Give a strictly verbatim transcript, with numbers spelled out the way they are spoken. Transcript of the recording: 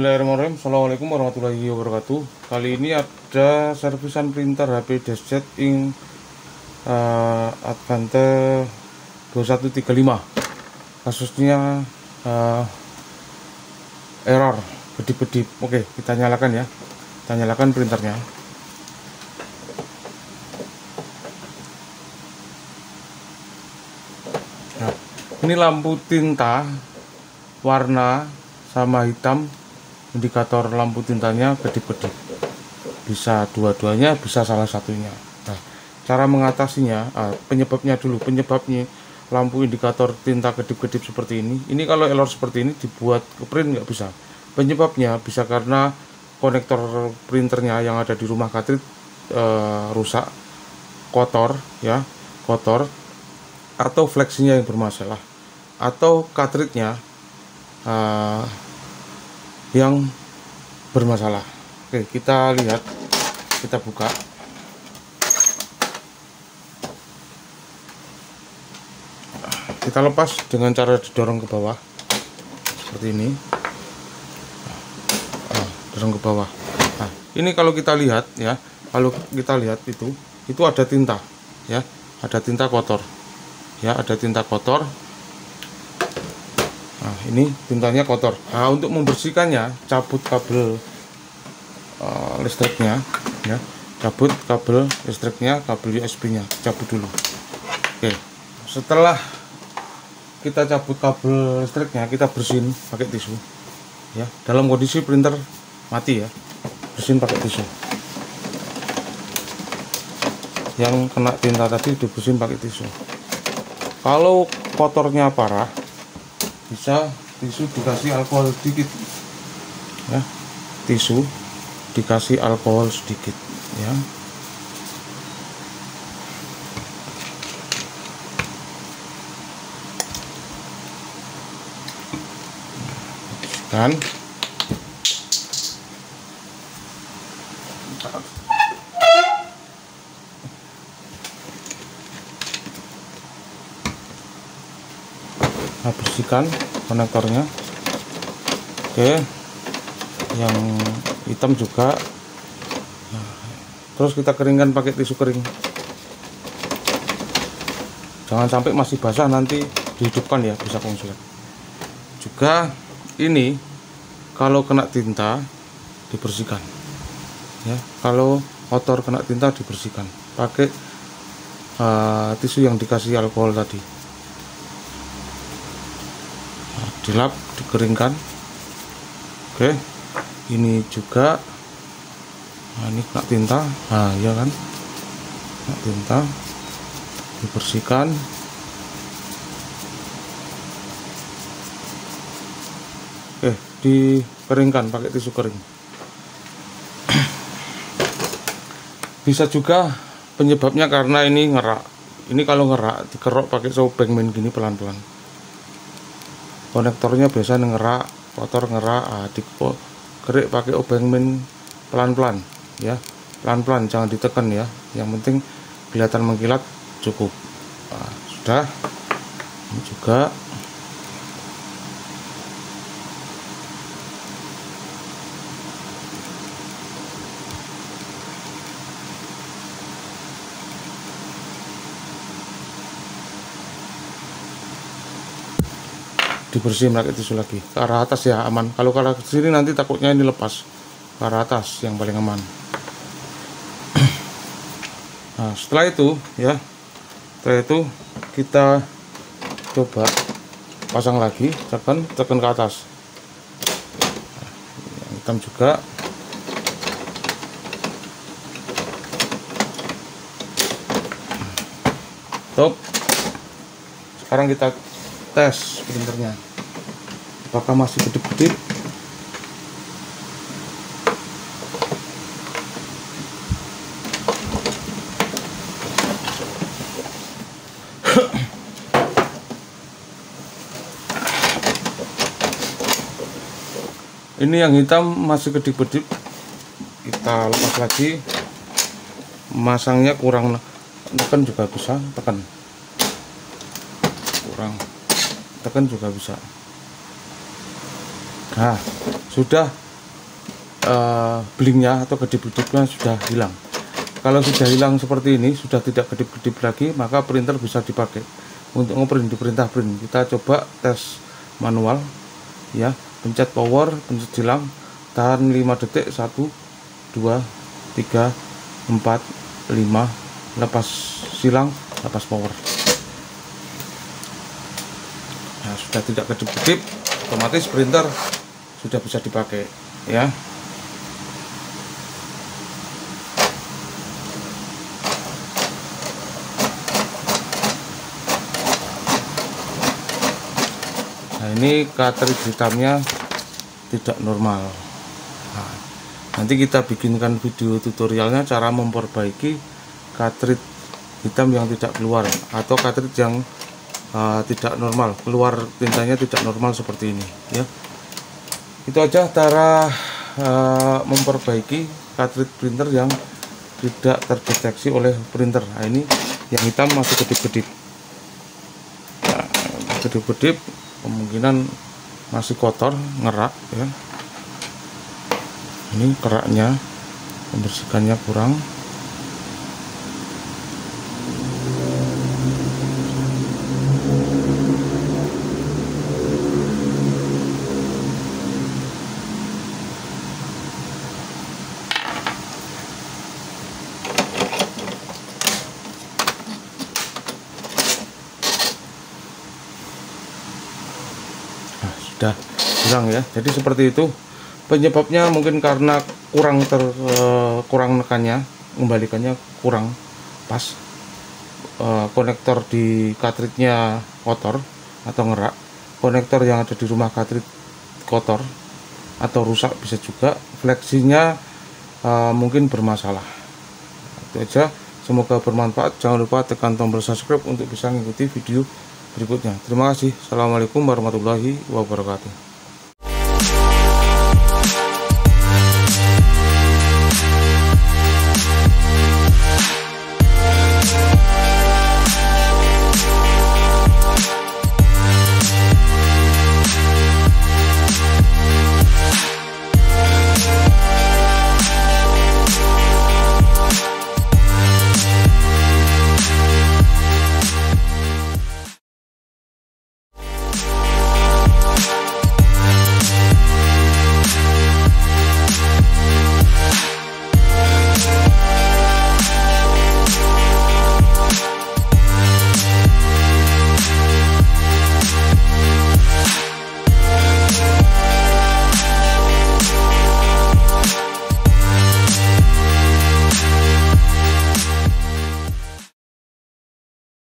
Bismillahirrahmanirrahim. Assalamualaikum warahmatullahi wabarakatuh. Kali ini ada servisan printer H P Deskjet Ink uh, Advante dua satu tiga lima. Kasusnya uh, error kedip-kedip. Oke, kita nyalakan ya. Kita nyalakan printernya. Nah, ini lampu tinta warna sama hitam, indikator lampu tintanya kedip-kedip. Bisa dua-duanya, bisa salah satunya. Nah, cara mengatasinya, ah, penyebabnya dulu. Penyebabnya lampu indikator tinta kedip-kedip seperti ini. Ini kalau error seperti ini dibuat ke print nggak bisa. Penyebabnya bisa karena konektor printernya yang ada di rumah cartridge eh, rusak, kotor, ya, kotor, atau fleksinya yang bermasalah, atau cartridge-nya uh, yang bermasalah. Oke, kita lihat, kita buka. Kita lepas dengan cara didorong ke bawah seperti ini. Nah, dorong ke bawah. Nah, ini kalau kita lihat ya, kalau kita lihat itu, itu ada tinta, ya, ada tinta kotor, ya, ada tinta kotor. Nah, ini tintanya kotor. Nah, untuk membersihkannya, cabut kabel uh, listriknya, ya, cabut kabel listriknya, kabel U S B-nya, cabut dulu. Oke, setelah kita cabut kabel listriknya, kita bersihin pakai tisu, ya. Dalam kondisi printer mati ya, bersihin pakai tisu. Yang kena tinta tadi dibersihin pakai tisu. Kalau kotornya parah, bisa tisu dikasih alkohol sedikit, ya, tisu dikasih alkohol sedikit, ya. Dan nah, bersihkan konektornya. Oke, yang hitam juga. Nah, terus kita keringkan pakai tisu kering. Jangan sampai masih basah, nanti dihidupkan ya, bisa konslet. Juga ini kalau kena tinta dibersihkan, ya. Kalau kotor kena tinta dibersihkan pakai uh, tisu yang dikasih alkohol tadi. Dilap, dikeringkan. Oke, ini juga. Nah, ini kena tinta, nah ya kan, kena tinta, dibersihkan. Oke, dikeringkan pakai tisu kering. Bisa juga penyebabnya karena ini ngerak. Ini kalau ngerak dikerok pakai sobeng main gini pelan-pelan. Konektornya biasa ngerak, kotor ngerak, ah, dikerik pakai obeng min pelan-pelan, ya, pelan-pelan, jangan ditekan ya. Yang penting kelihatan mengkilat cukup. Nah, sudah. Ini juga. Dibersihin pakai tisu lagi ke arah atas ya, aman. Kalau ke arah sini nanti takutnya ini lepas. Ke arah atas yang paling aman. Nah, setelah itu ya, setelah itu kita coba pasang lagi, tekan tekan ke atas. Yang hitam juga. Stop. Sekarang kita tes printernya apakah masih kedip-kedip. Ini yang hitam masih kedip-kedip, kita lepas lagi. Masangnya kurang, tekan juga bisa, tekan kurang, tekan juga bisa. Nah, sudah uh, blinknya atau kedip-kedipnya sudah hilang. Kalau sudah hilang seperti ini, sudah tidak kedip-kedip lagi, maka printer bisa dipakai untuk ngeprint di perintah print. Kita coba tes manual ya, pencet power, pencet silang, tahan lima detik, satu dua tiga empat lima, lepas silang, lepas power. Nah, sudah tidak kedip-kedip, otomatis printer sudah bisa dipakai ya. Nah, ini cartridge hitamnya tidak normal. Nah, nanti kita bikinkan video tutorialnya cara memperbaiki cartridge hitam yang tidak keluar atau cartridge yang uh, tidak normal, keluar tintanya tidak normal seperti ini ya. Itu aja cara uh, memperbaiki cartridge printer yang tidak terdeteksi oleh printer. Nah, ini yang hitam masih kedip-kedip. Nah, kedip-kedip kemungkinan masih kotor, ngerak ya. Ini keraknya, membersihkannya kurang. Nah, sudah hilang ya. Jadi seperti itu. Penyebabnya mungkin karena kurang ter uh, kurang nekannya, membalikannya kurang pas, uh, konektor di cartridge-nya kotor atau ngerak, konektor yang ada di rumah cartridge kotor atau rusak bisa juga, fleksinya uh, mungkin bermasalah. Itu aja, semoga bermanfaat. Jangan lupa tekan tombol subscribe untuk bisa mengikuti video berikutnya. Terima kasih. Assalamualaikum warahmatullahi wabarakatuh.